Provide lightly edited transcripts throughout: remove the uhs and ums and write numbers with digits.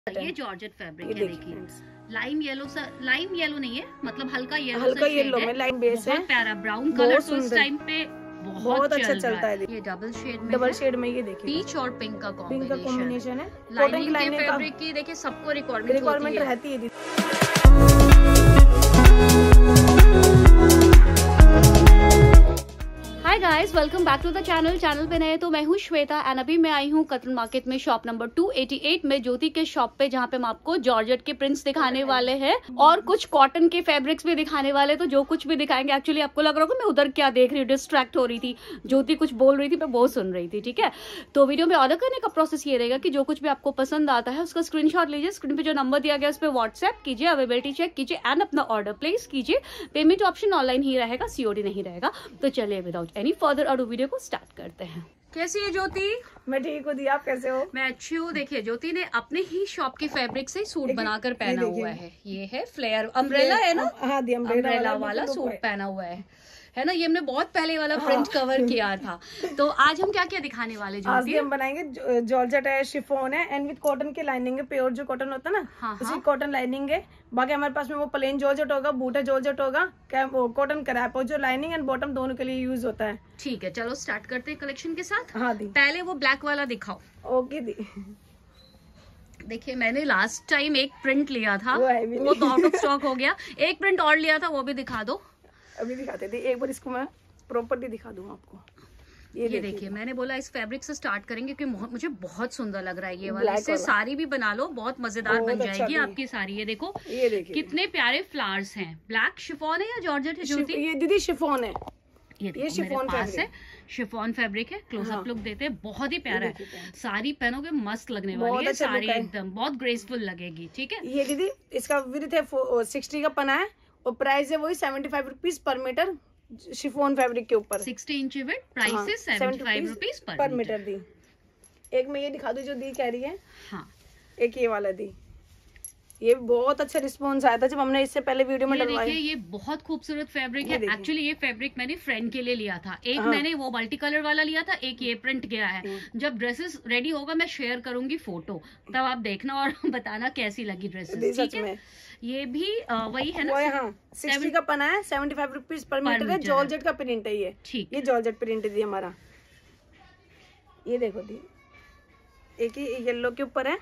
ये georgette fabric है, देखिए लाइम येलो लाइम येलो नहीं है, मतलब हल्का येलो में लाइम बेस है, बहुत प्यारा ब्राउन कलर तो इस टाइम पे बहुत अच्छा चलता है। ये डबल शेड में ये देखिए पीच और पिंक का कॉम्बिनेशन है। लाइनिंग के फैब्रिक की देखिए सबको रिक्वायरमेंट रहती है। Hi guys, welcome back to the channel पे नए तो मैं हूँ श्वेता एंड अभी मैं आई हूँ कतरन मार्केट में शॉप नंबर 288 में ज्योति के शॉप पे, जहाँ पे हम आपको जॉर्जेट के प्रिंट्स दिखाने वाले हैं और कुछ कॉटन के फैब्रिक्स भी दिखाने वाले। तो जो कुछ भी दिखाएंगे, एक्चुअली आपको लग रहा होगा मैं उधर क्या देख रही हूँ, डिस्ट्रैक्ट हो रही थी, ज्योति कुछ बोल रही थी, मैं वो सुन रही थी। ठीक है, तो वीडियो में ऑर्डर करने का प्रोसेस ये रहेगा कि जो कुछ भी आपको पसंद आता है उसका स्क्रीनशॉट लीजिए, स्क्रीन पे जो नंबर दिया गया उस पर व्हाट्सएप कीजिए, अवेलेबिलिटी चेक कीजिए एंड अपना ऑर्डर प्लेस कीजिए। पेमेंट ऑप्शन ऑनलाइन ही रहेगा, सीओडी नहीं रहेगा। तो चलिए without any further ado video को स्टार्ट करते हैं। कैसी है ज्योति? मैं ठीक हूँ दी, आप कैसे हो? मैं अच्छी हूँ। देखिए ज्योति ने अपने ही शॉप की फैब्रिक से सूट बनाकर पहना हुआ है। ये है फ्लेयर अम्ब्रेला है ना? हाँ दी, अम्ब्रेला वाला सूट पहना हुआ है ना। ये हमने बहुत पहले वाला प्रिंट कवर किया था। तो आज हम क्या क्या दिखाने वाले ज्योति? आज हम बनाएंगे जॉर्जेट है, शिफॉन है एंड विद कॉटन के लाइनिंग है, प्योर जो कॉटन होता है ना, उसी कॉटन लाइनिंग है। बाकी हमारे पास में वो प्लेन जॉर्जेट होगा, बूटा जॉर्जेट होगा, कॉटन क्रैप हो, जो लाइनिंग एंड बॉटम दोनों के लिए यूज होता है। ठीक है, चलो स्टार्ट करते हैं कलेक्शन के साथ। हाँ दी, पहले वो ब्लैक वाला दिखाओ। ओके दी। देखिए मैंने लास्ट टाइम एक प्रिंट लिया था, वो तो आउट ऑफ स्टॉक हो गया। एक प्रिंट और लिया था, वो भी दिखा दो। अभी दिखाते थे, एक बार इसको मैं प्रॉपर्ली दिखा दूं आपको। ये देखिए, मैंने बोला इस फैब्रिक से स्टार्ट करेंगे क्योंकि मुझे बहुत सुंदर लग रहा है ये वाला। इससे साड़ी भी बना लो, बहुत मजेदार बन जाएगी आपकी साड़ी। ये देखो, ये देखिए कितने प्यारे फ्लावर्स हैं। ब्लैक शिफॉन है या जॉर्जेट है ज्योति? ये दीदी शिफॉन है। ये शिफॉन पास है, शिफॉन फैब्रिक है। क्लोजअप लुक देते हैं, बहुत ही प्यारा है। साड़ी पहनोगे मस्त लगने वाली है साड़ी, एकदम बहुत ग्रेसफुल लगेगी। ठीक है, ये दीदी इसका विड्थ है 60 का पना है और प्राइस है वही 75 rupees per metre. Chiffon fabric के ऊपर 60 इंच विड्थ, प्राइस है 75 रुपीज पर मीटर दी। एक मैं ये दिखा दूं जो दी कह रही है। हाँ, एक ये वाला दी, ये बहुत अच्छा रिस्पॉन्स आया था जब हमने इससे पहले वीडियो में डलवाया। ये बहुत खूबसूरत फैब्रिक है। एक्चुअली ये फैब्रिक मैंने फ्रेंड के लिए लिया था। एक मैंने वो मल्टी कलर वाला लिया था, एक ये प्रिंट गया है। जब ड्रेसेस रेडी होगा मैं शेयर करूंगी फोटो, तब आप देखना और बताना कैसी लगी ड्रेसेस। ठीक है, ये भी वही है ना? हाँ, 60 का पना है, 75 रुपीज पर मीटर है। जॉर्जेट का प्रिंट है ये। ठीक, ये जॉर्जेट प्रिंट है हमारा। ये देखो दी, एक ही येलो के ऊपर है।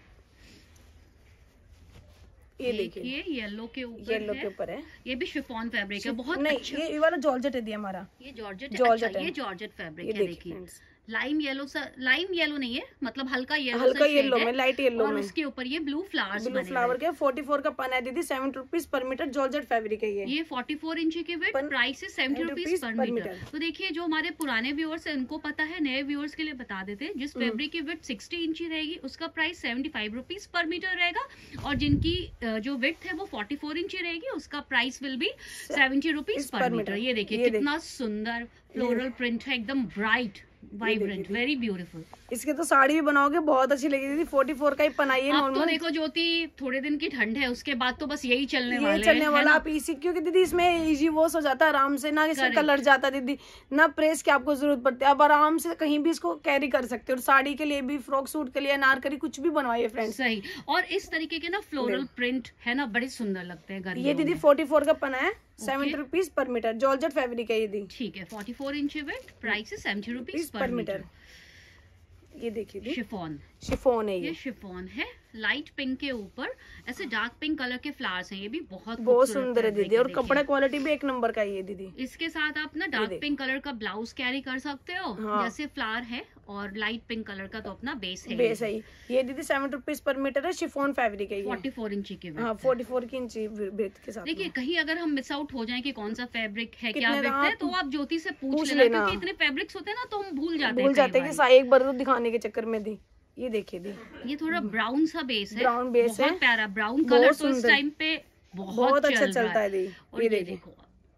ये देखिए येलो के ऊपर है। ये भी शिफॉन फैब्रिक है, बहुत नहीं अच्छा। ये वाला जॉर्जेट है दी हमारा। ये जॉर्जेट है। ये जॉर्जेट फैब्रिक है। देखिए लाइम येलो नहीं है, मतलब हल्का येलो में, लाइट येलो में। उसके ऊपर ये ब्लू फ्लावर के 44 का पन है दीदी, 70 rupees per metre. Georgette fabric है ये 44 इंच के विड्थ, प्राइस है 70 रुपीज पर मीटर। तो देखिए जो हमारे पुराने व्यूअर्स है उनको पता है, नए व्यूअर्स के लिए बता देते हैं। जिस फैब्रिक की विड्थ 60 इंच रहेगी उसका प्राइस 75 रुपीज पर मीटर रहेगा, और जिनकी जो विड्थ है वो 44 इंच रहेगी उसका price will be 70 rupees per metre. ये देखिए कितना सुंदर फ्लोरल प्रिंट है, एकदम ब्राइट वाइब्रेंट, वेरी ब्यूटीफुल। इसके तो साड़ी भी बनाओगे बहुत अच्छी लगेगी दीदी। 44 का ही पनाई है। तो देखो ज्योति, थोड़े दिन की ठंड है, उसके बाद तो बस यही चलने वाला आप इसी, क्योंकि दीदी इसमें इजी वॉश हो जाता है आराम से, ना इसका कलर जाता दीदी, ना प्रेस की आपको जरूरत पड़ती है। आप आराम से कहीं भी इसको कैरी कर सकते हो। साड़ी के लिए भी, फ्रॉक सूट के लिए, अनारकली कुछ भी बनवाइए फ्रेंड। सही, और इस तरीके के ना फ्लोरल प्रिंट है ना, बड़े सुंदर लगते हैं। ये दीदी 44 का पना है, 70 rupees per metre. Georgette fabric है ये दी। ठीक है, 44 इंच विड्थ, प्राइस है 70 रुपीज पर मीटर। ये देखिए शिफॉन है। ये शिफॉन है, लाइट पिंक के ऊपर ऐसे डार्क पिंक कलर के फ्लावर्स हैं। ये भी बहुत सुंदर है दीदी, और कपड़ा क्वालिटी भी एक नंबर का है ये दीदी। इसके साथ आप ना डार्क पिंक कलर का ब्लाउज कैरी कर सकते हो। जैसे फ्लावर है, और लाइट पिंक कलर का तो अपना बेस है। ये दीदी 70 रुपीज पर मीटर है। शिफॉन फैब्रिक है, 44 इंच के। 44 इंच के साथ। देखिए कहीं अगर हम मिस आउट हो जाए कि कौन सा फैब्रिक है, क्या विड्थ है, तो आप ज्योति से पूछ लेना, क्योंकि इतने फैब्रिक्स होते हैं ना तो हम भूल जाते हैं एक बार तो दिखाने के चक्कर में दी। ये देखिए दी, ये थोड़ा ब्राउन सा बेस है, ब्राउन बेस है, प्यारा ब्राउन कलर तो इस टाइम पे बहुत अच्छा चलता है। ये देखो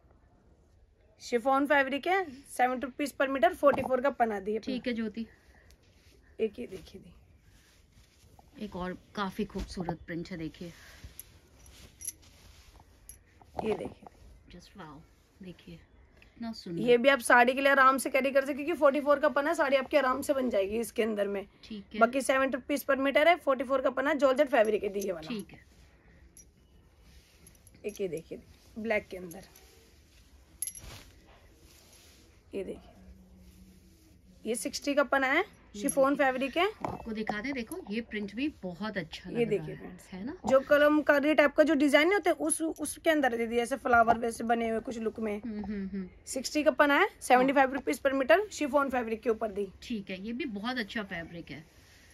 शिफॉन फैब्रिक है, 70 रुपीज पर मीटर, 44 का पना दी। ठीक है ज्योति, एक ये देखिए दी, एक और काफी खूबसूरत प्रिंट है। देखिए ये देखिए, जस्ट वाओ। देखिए इतना सुंदर। ये भी आप साड़ी के लिए आराम से कैरी कर सकते, क्योंकि 44 का पन्ना, साड़ी आपकी आराम से बन जाएगी इसके अंदर में। ठीक है। बाकी 70 रुपीज पर मीटर है, 44 का पन्ना, जॉर्जेट फैब्रिक है ये वाला। ठीक है। एक ये देखिए ब्लैक के अंदर, ये देखिए ये 60 का पन्ना है, शिफॉन फैब्रिक है। आपको दिखा दे, देखो ये प्रिंट भी बहुत अच्छा लग ये रहा देखिए है, फ्रेंड्स, है ना। जो कलमकारी टाइप का जो डिजाइन होते हैं उसके अंदर दीदी ऐसे फ्लावर वैसे बने हुए कुछ लुक में। 60 का पन्ना है, 75 rupees per metre, chiffon fabric के ऊपर दी। ठीक है, ये भी बहुत अच्छा फैब्रिक है।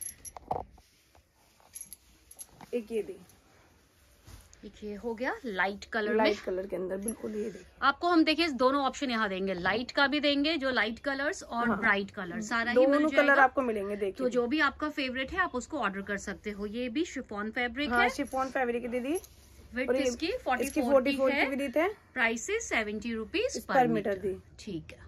एक ये दी, देखिए हो गया लाइट कलर लाइट में। कलर के अंदर बिल्कुल। ये देखिए आपको हम देखिए दोनों ऑप्शन यहाँ देंगे, लाइट का भी देंगे, जो लाइट कलर्स और हाँ, ब्राइट कलर सारा ही दोनों मिल कलर जाएगा। आपको मिलेंगे। देखिए तो जो भी आपका फेवरेट है आप उसको ऑर्डर कर सकते हो। ये भी शिफॉन फैब्रिक हाँ, है, शिफॉन फैब्रिक है दीदी। विड्थ और ये- इसकी 44 इसकी की 44 है, की विड्थ है, प्राइस 70 रुपीज पर मीटर दी। ठीक है।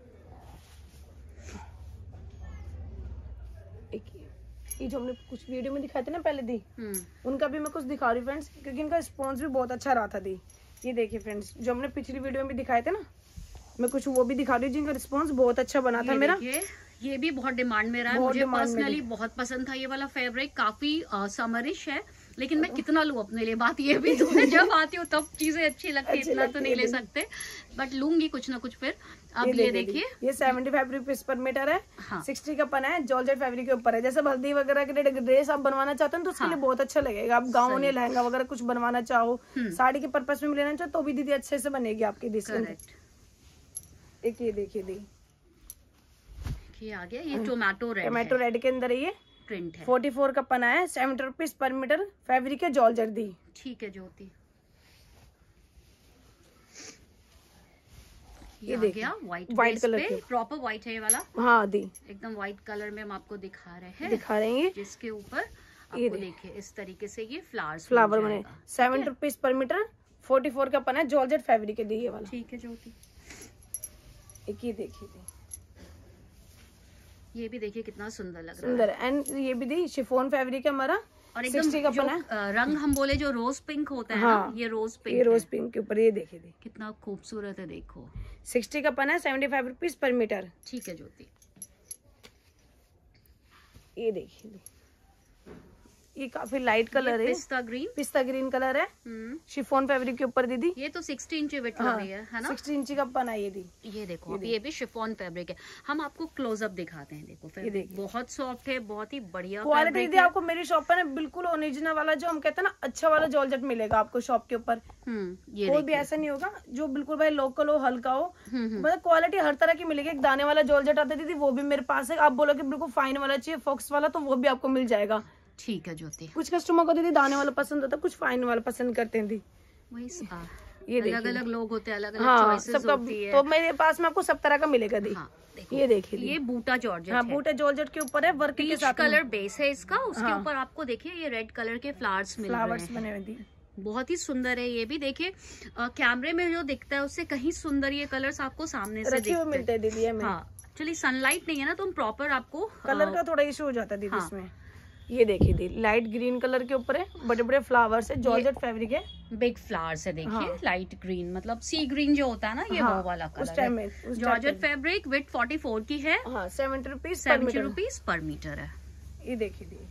एक ये जो हमने कुछ वीडियो में दिखाए थे ना पहले दी, उनका भी मैं कुछ दिखा रही हूँ फ्रेंड्स, क्योंकि इनका रिस्पॉन्स भी बहुत अच्छा रहा था दी। ये देखिए फ्रेंड्स, जो हमने पिछली वीडियो में भी दिखाए थे ना, मैं कुछ वो भी दिखा रही हूँ जिनका रिस्पॉन्स बहुत अच्छा बना था मेरा। ये भी बहुत डिमांड में रहा है, मुझे पर्सनली बहुत पसंद था ये वाला फैब्रिक। काफी समरिश है, लेकिन मैं कितना लूं अपने लिए, बात ये भी तो है, जब आती हूँ तब चीजें अच्छी लगती है, इतना तो नहीं ले सकते, बट लूंगी कुछ ना कुछ फिर। अब ये देखिए, ये 75 रुपीज पर मीटर है। हाँ। 60 का पना है, जॉर्जेट फैब्रिक के ऊपर है। जैसे हल्दी वगैरह के ड्रेस आप बनवाना चाहते हैं तो उसके लिए बहुत अच्छा लगेगा। आप गाउन या लहंगा वगैरह कुछ बनवाना चाहो, साड़ी के पर्पस में लेना चाहो तो भी दीदी अच्छे से बनेगी आपकी डिजाइन। एक ये देखिए दी, ये आ गया, ये टोमेटो रेड के अंदर ये प्रिंट है। 44 का पना है, 70 रुपीज पर मीटर, फैब्रिक है जॉर्जेट दी। ठीक है ज्योति, ये देखिए व्हाइट कलर पे, प्रॉपर व्हाइट है ये वाला। हाँ दी, एकदम व्हाइट कलर में हम आपको दिखा रहे हैं, जिसके ऊपर ये आपको देखिए इस तरीके से ये फ्लावर बने। 70 रुपीज पर मीटर, 44 का पना है, जॉर्जेट फैब्रिक है दी ये वाला। ठीक है ज्योति, एक ये देखिए दी, ये भी देखिए कितना सुंदर लग रहा है। सुंदर। एंड ये भी दी शिफॉन फैब्रिक है हमारा, और एकदम जो रंग हम बोले जो रोज पिंक होता है हाँ, ना, ये रोज पिंक, ये रोज पिंक के ऊपर। ये देखिए दी, कितना खूबसूरत है, देखो। 60 का पना है, 75 रुपीज पर मीटर। ठीक है ज्योति, ये देखिए दी, ये काफी लाइट कलर है, पिस्ता ग्रीन कलर है, शिफॉन फैब्रिक के ऊपर दीदी। ये तो 60 इंच विड्थ वाली है ना, 60 इंच का पना है ये दी। ये देखो, ये भी शिफॉन फैब्रिक है। हम आपको क्लोजअप दिखाते हैं, देखो फैब्रिक बहुत सॉफ्ट है, बहुत ही बढ़िया क्वालिटी दीदी। आपको मेरी शॉप पर ना बिल्कुल ओरिजिनल वाला, जो हम कहते हैं ना अच्छा वाला जॉर्जेट मिलेगा आपको शॉप के ऊपर। ये कोई भी ऐसा नहीं होगा जो बिल्कुल भाई लोकल हो, हल्का हो, मतलब क्वालिटी हर तरह की मिलेगी। एक दाने वाला जॉर्जेट आता है दीदी, वो भी मेरे पास है। आप बोलो कि बिल्कुल फाइन वाला चाहिए, फॉक्स वाला, तो वो भी आपको मिल जाएगा। ठीक है ज्योति, कुछ कस्टमर को दीदी दाने वाला पसंद होता है, कुछ फाइन वाला पसंद करते हैं दी। वही ये अलग अलग लोग होते हैं, अलग अलग हाँ, चॉइसेस होती है। तो मेरे पास में आपको सब तरह का मिलेगा दी। हाँ, ये देखिए, ये बूटा जॉर्जेट हाँ, बूटा जॉर्जेट के ऊपर है, वर्क के साथ कलर बेस है इसका। उसके ऊपर आपको देखिए ये रेड कलर के फ्लावर्स बने हुए दी, बहुत ही सुंदर है। ये भी देखिए कैमरे में जो दिखता है उससे कहीं सुंदर ये कलर्स आपको सामने से दिखते मिलते हैं दीदी। हाँ, एक्चुअली सनलाइट नहीं है ना, तो हम प्रॉपर आपको कलर का थोड़ा इशू हो जाता है दीदी इसमें। ये देखिए दी, लाइट ग्रीन कलर के ऊपर है, बड़े बड़े फ्लावर्स है, जॉर्जेट फैब्रिक है, बिग फ्लावर्स है। देखिए लाइट ग्रीन, मतलब सी ग्रीन जो होता है ना, ये वो वाला कलर है। जॉर्जेट फैब्रिक विड्थ 44 की है, 70 रुपीज पर मीटर है। ये देखिए दी,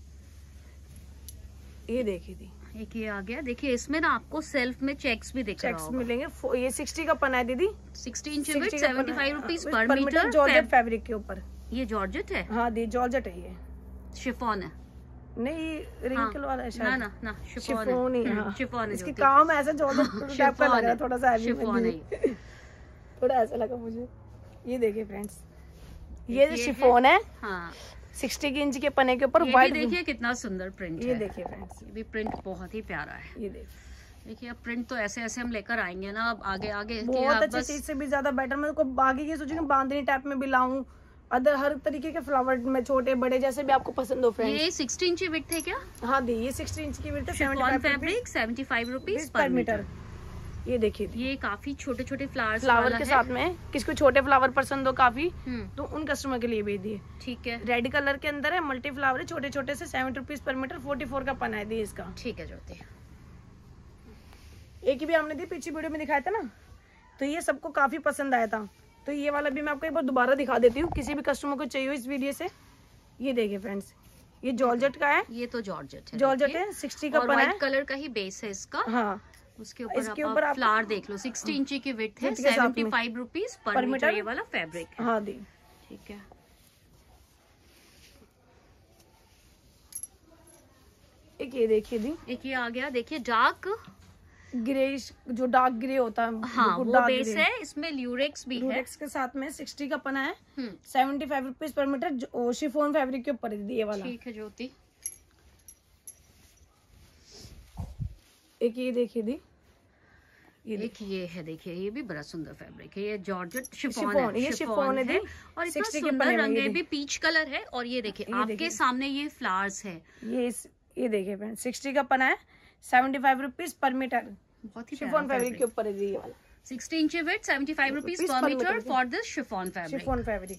ये देखिए दी, एक ये आ गया। देखिए इसमें ना आपको सेल्फ में चेक्स भी दिख रहा होगा। मिलेंगे। ये 60 का पना है दीदी, 60 inch width, 75 rupees per metre, georgette fabric के ऊपर। ये जॉर्जेट है, हाँ दी, जॉर्जेट है। ये शिफॉन है, नहीं रिंकल वाला है शायद। ना शिफॉन ही, हाँ शिफॉन है। इसकी काम ऐसा जॉर्जेट टाइप का लग रहा है, थोड़ा सा शिफॉन है, थोड़ा ऐसा लगा मुझे। ये देखिए फ्रेंड्स, ये शिफॉन है, हाँ, 60 इंच के पने के ऊपर व्हाइट। देखिए कितना सुंदर प्रिंट है। ये देखिए फ्रेंड्स, ये भी प्रिंट बहुत ही प्यारा है। ये देखिए अब प्रिंट तो ऐसे ऐसे हम लेकर आएंगे ना, अब आगे आगे बहुत अच्छी चीज से भी ज्यादा बेटर। मैं को आगे ये सोचूंगी बांधनी टाइप में भी लाऊं, अदर हर तरीके के फ्लावर में, छोटे बड़े जैसे भी आपको पसंद हो फ्रेंड्स। ये 60 इंच विड्थ है क्या? हाँ दी, ये 60 इंच की विड्थ है, 75 रुपीज पर मीटर। ये देखिए ये काफी छोटे छोटे फ्लावर के साथ में, किसको छोटे फ्लावर पसंद हो काफी, तो उन कस्टमर के लिए भी दिए। ठीक है, रेड कलर के अंदर है, मल्टी फ्लावर है, छोटे छोटे से, 70 रुपीज पर मीटर, 44 का पना है दी इसका। ठीक है ज्योति, एक ही भी हमने दी, पीछे वीडियो में दिखाया था ना, तो ये सबको काफी पसंद आया था। तो ये वाला भी मैं आपको एक बार दोबारा दिखा देती हूँ, किसी भी कस्टमर को चाहिए हो इस वीडियो से। ये देखिए फ्रेंड्स, ये जॉर्जेट का है। ये तो जॉर्जेट है, जॉर्जेट है, 60 का पना है। व्हाइट कलर का ही बेस है इसका। हाँ, उसके ऊपर आप फ्लावर देख लो, 60 इंची की विड्थ है, 75 रुपीज पर मीटर ये वाला फैब्रिक है। हाँ दी, ठीक है। एक ये देखिए दी, एक ये आ गया, देखिए डार्क ग्रेइश, जो डार्क ग्रे होता है। हाँ, वो बेस है, इसमें ल्यूरेक्स भी है। ल्यूरेक्स के साथ में 60 का पना है, 75 rupees per metre, chiffon fabric के ऊपर है ये वाला। ठीक है ज्योति। एक ये देखिए दी, एक ये है, देखिए ये भी बड़ा सुंदर फैब्रिक है, ये जॉर्जेट शिफॉन है। ये शिफॉन है और इतना सुंदर रंग है, भी पीच कलर है। और ये देखिए आपके सामने ये फ्लावर्स है। ये देखिए फ्रेंड, 60 का पना है, 75 रुपीज पर मीटर। बहुत ही शिफॉन फैब्रिक के ऊपर है ये वाला। 60 इंची width, 75 rupees per metre for this chiffon fabric.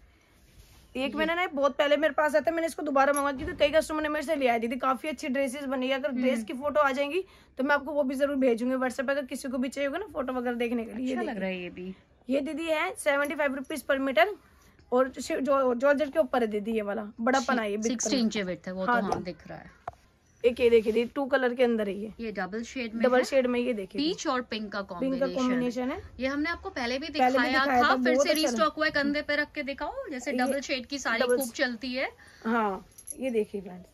एक मैंने ना बहुत पहले मेरे पास आता है, मैंने इसको दोबारा मंगवा की, तो कई कस्टमर ने मेरे से ले आई थी। काफी अच्छी ड्रेसेस बनी है। अगर ड्रेस की फोटो आ जाएंगी तो मैं आपको वो भी जरूर भेजूंगी व्हाट्सएप पे, अगर किसी को भी चाहिए होगा ना फोटो वगैरह देखने के लिए। अच्छा लग रहा है ये भी। ये दीदी है 75 रुपीज पर मीटर और जॉर्जेट के ऊपर है दीदी ये वाला बड़ा पना है। 60 इंची विड्थ है वो, तो हाँ दिख रहा है। एक ये देखिए दी, 2 कलर के अंदर है ये डबल शेड में ये देखिए पीच और पिंक का कॉम्बिनेशन है। ये हमने आपको पहले भी दिखाया था, फिर से रीस्टॉक हुआ है। कंधे पे रख के दिखाओ, जैसे डबल शेड की साड़ी खूब चलती है। हाँ, ये देखिए फ्रेंड्स,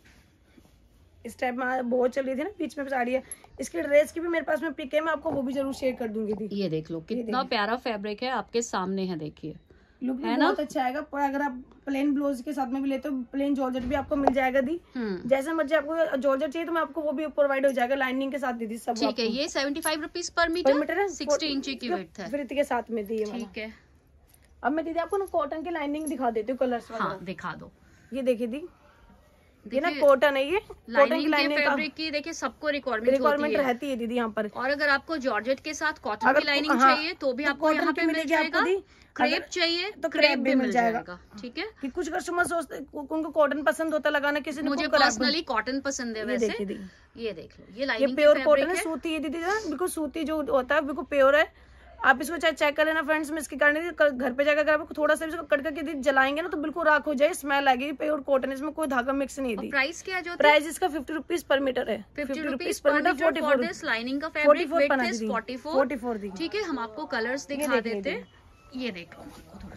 इस टाइप में बहुत चल रही थी ना बीच में साड़ी है। इसकी ड्रेस की भी मेरे पास में पिक है, मैं आपको वो भी जरूर शेयर कर दूंगी दी। ये देख लो कितना प्यारा फैब्रिक है, आपके सामने है, देखिए लुक भी बहुत अच्छा आएगा। पर अगर आप प्लेन ब्लाउज के साथ में भी लेते हो, प्लेन जॉर्जेट भी आपको मिल जाएगा दी। जैसे मर्जी आपको जॉर्जेट चाहिए तो मैं आपको वो भी प्रोवाइड हो जाएगा लाइनिंग के साथ दीदी सब। ठीक है, ये 75 रुपीज पर मीटर, 60 इंची की विड्थ है, फिर के साथ में दी। ठीक है। अब मैं दीदी आपको ना कॉटन की लाइनिंग दिखा देती हूँ, कलर्स। हाँ दिखा दो। ये देखिए दी, ये ना कॉटन है, ये कॉटन की लाइनिंग फैब्रिक की देखिए सबको रिक्वायरमेंट रहती है दीदी यहाँ पर। और अगर आपको जॉर्जेट के साथ कॉटन की लाइनिंग चाहिए तो भी आपको यहाँ पे मिल जाएगा। क्रेप चाहिए तो क्रेप भी मिल जाएगा। ठीक है, कि कुछ कस्टमर सोचते उनको कॉटन पसंद होता लगाना, किसी मुझे पर्सनली कॉटन पसंद है वैसे। ये देख लो, ये लाइनिंग प्योर कॉटन है, सूती है दीदी, बिल्कुल सूती जो होता है बिल्कुल प्योर है। आप इसको चाहे चेक कर लेना फ्रेंड्स। में इसके कारण घर पे जाकर अगर आपको थोड़ा सा इसको कट करके जलाएंगे ना तो बिल्कुल राख हो जाए, स्मेल आएगी। प्योर कॉटन, इसमें कोई धागा मिक्स नहीं दी। प्राइस क्या जो प्राइस इसका 50 रुपीज पर मीटर है। 50 रुपीज पर मीटर। 44 लाइनिंग का फैब्रिक, 44 दी। ठीक है, हम आपको कलर्स दिखा देते हैं। ये देख लो, थोड़ा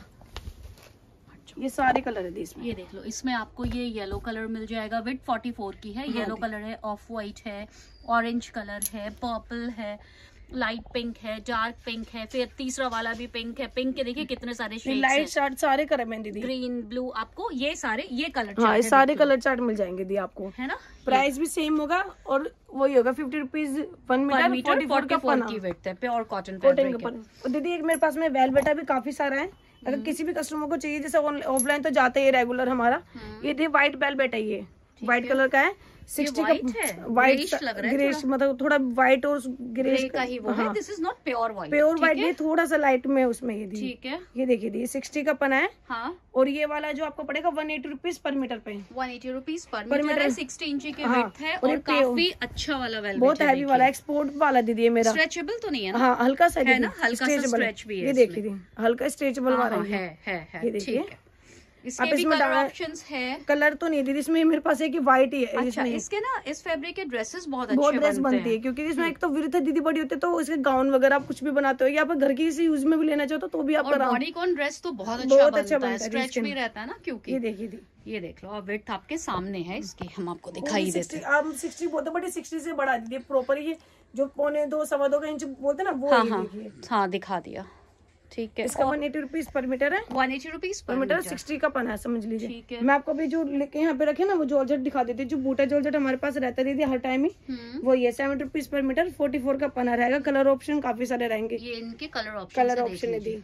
ये सारे कलर है इसमें। ये देख लो, इसमें आपको ये येलो कलर मिल जाएगा, विड 44 की है। येलो कलर है, ऑफ व्हाइट है, ऑरेंज कलर है, पर्पल है, लाइट पिंक है, डार्क पिंक है, फिर तीसरा वाला भी पिंक है। पिंक के देखिए कितने सारे शेड्स हैं। लाइट चार्ट सारे कलर में दीदी, ग्रीन, ब्लू, आपको ये सारे ये कलर हाँ, ये सारे कलर चार्ट मिल जाएंगे दी आपको, है ना। प्राइस भी सेम होगा और वही होगा 50 रुपीज पर मीटर, 44 की विड्थ है, प्योर कॉटन दीदी। एक मेरे पास में वेलवेटा भी काफी सारा है, अगर किसी भी कस्टमर को चाहिए। जैसे ऑफलाइन तो जाते ही रेगुलर हमारा। ये दी व्हाइट वेलवेट है, ये व्हाइट कलर का है, 60 का व्हाइट ग्रेश, मतलब थोड़ा व्हाइट और ग्रेश का ही वो है। This is not pure white, pure white ये थोड़ा सा लाइट में उसमें ये दी। ठीक है, ये देखिए दी, 60 का पना है। हाँ, और ये वाला जो आपको पड़ेगा 180 रुपीज पर मीटर पे। 180 रुपीज पर मीटर है, 60 इंची की विड्थ है और काफी अच्छा वाला वेलवेट, बहुत हैवी वाला, एक्सपोर्ट वाला दीदी। मेरा स्ट्रेचेबल तो नहीं है ना? हाँ, हल्का सा है ना, हल्का सा स्ट्रेच भी है। ये देखिए दी, हल्का स्ट्रेचेबल वाला है। ये देखिए, इसके भी कलर ऑप्शंस है। कलर तो नहीं दीदी इसमें, मेरे पास एक व्हाइट ही है। अच्छा, इसके ना इस फैब्रिक के ड्रेसेस बहुत ड्रेस बनती है, क्योंकि इसमें एक तो विड्थ दीदी बड़ी होती है, तो इसके गाउन वगैरह आप कुछ भी बनाते हो या आप घर की यूज में भी लेना चाहो तो भी आप बॉडीकॉन ड्रेस तो बहुत अच्छा बनता है, स्ट्रेच भी रहता है ना, क्योंकि ये देखिए दी, ये देख लो, और विड्थ आपके सामने है इसकी, हम आपको दिखाई देते हैं। आप 60 बोलते बट 60 से बढ़ा दीजिए प्रॉपर, ये जो 1.25 सवा 2 इंच बोलते ना वो। हाँ दिखा दिया। ठीक है, इसका 180 रुपीज पर मीटर है। 180 रुपीज पर मीटर, 60 का पना है, समझ लीजिए। ठीक है, मैं आपको अभी जो लेके यहाँ पे रखे ना वो जॉर्जेट दिखा देती हूँ। जो बूटा जॉर्जेट हमारे पास रहता दीदी हर टाइम ही, वो ये 70 रुपीज पर मीटर, 44 का पना रहेगा। कलर ऑप्शन काफी सारे रहेंगे, ये इनके कलर ऑप्शन है दी।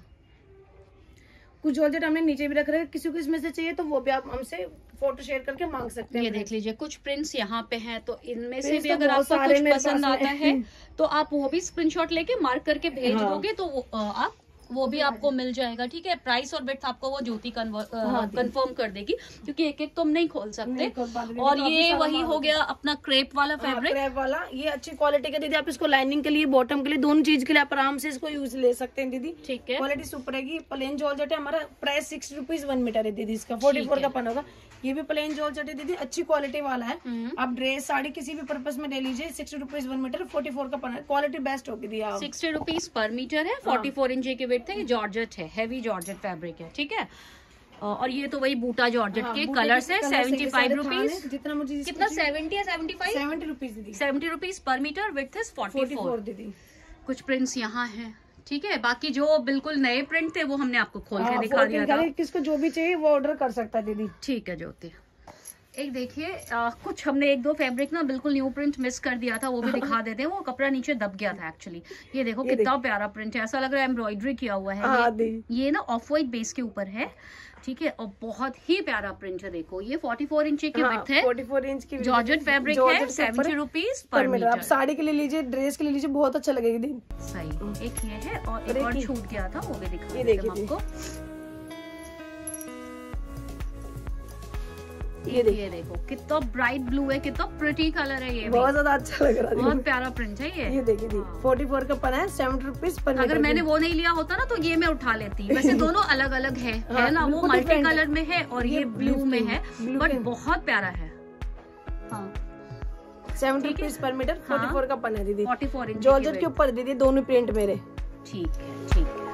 कुछ जॉर्जेट हमने नीचे भी रख रहे हैं, किसी को इसमें से चाहिए तो वो भी आप हमसे फोटो शेयर करके मांग सकते हैं। ये देख लीजिए, कुछ प्रिंट्स यहाँ पे हैं, तो इनमें से भी अगर आपको कुछ पसंद आता है तो आप वो भी स्क्रीनशॉट लेके मार्क करके भेज दोगे तो आप वो भी आपको मिल जाएगा। ठीक है, प्राइस और विड्थ आपको वो ज्योति कंफर्म कर देगी, क्योंकि एक एक तो हम नहीं खोल सकते। और ये वही हो गया अपना क्रेप वाला फैब्रिक, क्रेप वाला। ये अच्छी क्वालिटी का दीदी, आप इसको लाइनिंग के लिए, बॉटम के लिए, दोनों चीज के लिए आप आराम से इसको यूज ले सकते हैं दीदी। ठीक है, क्वालिटी सुपर रहेगी। प्लेन जॉर्जेट है, हमारा प्राइस 60 रुपीज 1 मीटर है दीदी। इसका 44 का पन होगा। ये भी प्लेन जॉर्जेट है दीदी, अच्छी क्वालिटी वाला है। आप ड्रेस साड़ी किसी भी पर्पस में ले लीजिए। 60 रुपीज 1 मीटर, 44 का पन है। क्वालिटी बेस्ट होगी दी। 60 रुपीज पर मीटर है, 44 इंच की विड्थ है। ये जॉर्जेट है, हैवी जॉर्जेट फैब्रिक है। ठीक है, और ये तो वही बूटा जॉर्जेट के कलर्स है। 75 रुपीज, जितना मुझे, कितना 70 या 75? 70 रुपीज दीदी। 70 rupees per metre, width is 44 दीदी। कुछ प्रिंट्स यहाँ है। ठीक है, बाकी जो बिल्कुल नए प्रिंट थे वो हमने आपको खोल के दिखा दिया था। किसको जो भी चाहिए वो ऑर्डर कर सकता है दीदी। ठीक है ज्योति, एक देखिए कुछ हमने 1-2 फैब्रिक ना बिल्कुल न्यू प्रिंट मिस कर दिया था, वो भी दिखा देते हैं। वो कपड़ा नीचे दब गया था एक्चुअली। ये देखो कितना प्यारा प्रिंट है, ऐसा लग रहा है एम्ब्रॉयडरी किया हुआ है। ये ना ऑफ वाइट बेस के ऊपर है। ठीक है, और बहुत ही प्यारा प्रिंट है। देखो ये 44 इंच की विड्थ है, 44 इंच की जॉर्जेट फैब्रिक है। 70 रुपीज पर मीटर। आप साड़ी के लिए लीजिए, ड्रेस के लिए लीजिए, बहुत अच्छा लगेगा दी। सही। एक ये है और एक और छूट गया था, वो भी दिखा देते हैं आपको। ये देखो कितना ब्राइट ब्लू है, कितना प्रिटी कलर है। ये बहुत ज्यादा अच्छा लग रहा है, बहुत प्यारा प्रिंट है। ये देखिए 44 का पन है, 70 रुपीज पर। अगर मैंने वो नहीं लिया होता ना तो ये मैं उठा लेती। वैसे दोनों अलग अलग है ना, वो मल्टी कलर में है और ये ब्लू में है, बट बहुत प्यारा है। 70 रुपीज पर मीटर, 44 का पन है दीदी। 44 इंच जॉर्जेट के ऊपर दीदी, दोनों प्रिंट मेरे। ठीक है, ठीक है।